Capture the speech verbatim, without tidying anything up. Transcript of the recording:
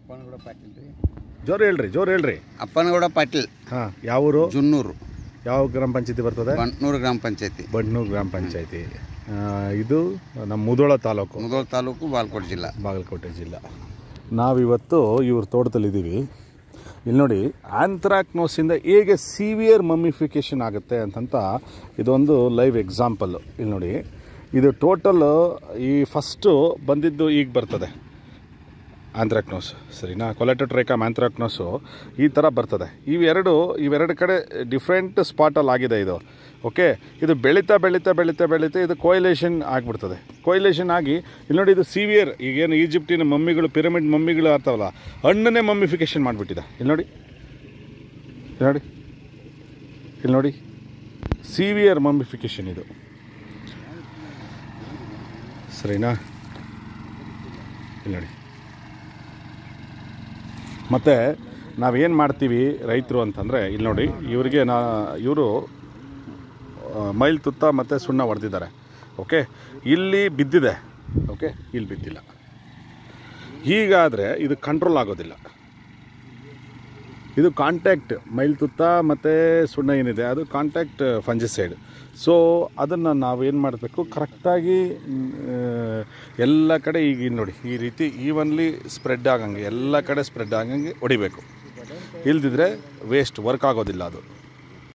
ಅಪ್ಪನಗೌಡ ಪಾಟೀಲ್ ರೀ. ಜೋರು ಹೇಳ್ರಿ ಜೋರು ಹೇಳ್ರಿ ಅಪ್ಪನಗೌಡ ಪಾಟೀಲ್. ಹಾಂ ಯಾವ ಊರು? ಜುನ್ನೂರು. ಯಾವ ಗ್ರಾಮ ಪಂಚಾಯತಿ ಬರ್ತದೆ? ಬಂಟ್ನೂರು ಗ್ರಾಮ ಪಂಚಾಯತಿ. ಬಂಟ್ನೂರು ಗ್ರಾಮ ಪಂಚಾಯತಿ. ಇದು ನಮ್ಮ ಮುಧೋಳ ತಾಲೂಕು. ಮುಧೋಳ ತಾಲೂಕು, ಬಾಗಲಕೋಟೆ ಜಿಲ್ಲಾ. ಬಾಗಲಕೋಟೆ ಜಿಲ್ಲಾ. ನಾವಿವತ್ತು ಇವ್ರ ತೋಟದಲ್ಲಿದ್ದೀವಿ. ಇಲ್ಲಿ ನೋಡಿ, ಆಂಥ್ರಾಕ್ನೋಸಿಂದ ಹೇಗೆ ಸಿವಿಯರ್ ಮಮ್ಮಿಫಿಕೇಷನ್ ಆಗುತ್ತೆ ಅಂತಂತ ಇದೊಂದು ಲೈವ್ ಎಕ್ಸಾಂಪಲ್ಲು. ಇಲ್ಲಿ ನೋಡಿ, ಇದು ಟೋಟಲ್ ಈ ಫಸ್ಟು ಬಂದಿದ್ದು ಈಗ ಬರ್ತದೆ ಆಂಥ್ರಾಕ್ನೋಸ್, ಸರಿನಾ? ಕೊಲೆಟೋಟ್ರೈಕಮ್ ಆಂಥ್ರಾಕ್ನೋಸು ಈ ಥರ ಬರ್ತದೆ. ಇವೆರಡು ಇವೆರಡು ಕಡೆ ಡಿಫ್ರೆಂಟ್ ಸ್ಪಾಟಲ್ಲಿ ಆಗಿದೆ ಇದು. ಓಕೆ, ಇದು ಬೆಳೀತಾ ಬೆಳೀತಾ ಬೆಳೀತಾ ಬೆಳೀತಾ ಇದು ಕೊಯ್ಲೇಷನ್ ಆಗಿಬಿಡ್ತದೆ. ಕೊಯ್ಲೇಷನ್ ಆಗಿ ಇಲ್ಲಿ ನೋಡಿ, ಇದು ಸಿವಿಯರ್, ಈಗೇನು ಈಜಿಪ್ಟಿನ ಮಮ್ಮಿಗಳು, ಪಿರಮಿಡ್ ಮಮ್ಮಿಗಳು ಆಗ್ತಾವಲ್ಲ, ಹಣ್ಣನ್ನೇ ಮಮ್ಮಿಫಿಕೇಷನ್ ಮಾಡಿಬಿಟ್ಟಿದೆ. ಇಲ್ಲಿ ನೋಡಿ, ಇಲ್ಲಿ ನೋಡಿ, ಇಲ್ಲಿ ನೋಡಿ, ಸಿವಿಯರ್ ಮಮ್ಮಿಫಿಕೇಷನ್ ಇದು, ಸರಿನಾ? ಇಲ್ಲಿ ನೋಡಿ. ಮತ್ತು ನಾವೇನು ಮಾಡ್ತೀವಿ ರೈತರು ಅಂತಂದರೆ, ಇಲ್ಲಿ ನೋಡಿ, ಇವರಿಗೆ ನಾ ಇವರು ಮೈಲ್ ತುತ್ತ ಮತ್ತು ಸುಣ್ಣ ಹೊಡೆದಿದ್ದಾರೆ. ಓಕೆ, ಇಲ್ಲಿ ಬಿದ್ದಿದೆ. ಓಕೆ, ಇಲ್ಲಿ ಬಿದ್ದಿಲ್ಲ. ಹೀಗಾದರೆ ಇದು ಕಂಟ್ರೋಲ್ ಆಗೋದಿಲ್ಲ. ಇದು ಕಾಂಟ್ಯಾಕ್ಟ್ ಮೈಲ್ ತುತ್ತ ಮತ್ತು ಸುಣ್ಣ ಏನಿದೆ ಅದು ಕಾಂಟ್ಯಾಕ್ಟ್ ಫಂಜಿಸೈಡ್. ಸೊ ಅದನ್ನು ನಾವೇನು ಮಾಡಬೇಕು, ಕರೆಕ್ಟಾಗಿ ಎಲ್ಲ ಕಡೆ ಈಗ ಇಲ್ಲಿ ನೋಡಿ, ಈ ರೀತಿ ಈವನ್ಲಿ ಸ್ಪ್ರೆಡ್ ಆಗಂಗೆ ಎಲ್ಲ ಕಡೆ ಸ್ಪ್ರೆಡ್ ಆಗಂಗೆ ಹೊಡಿಬೇಕು. ಇಲ್ದಿದ್ರೆ ವೇಸ್ಟ್, ವರ್ಕ್ ಆಗೋದಿಲ್ಲ ಅದು.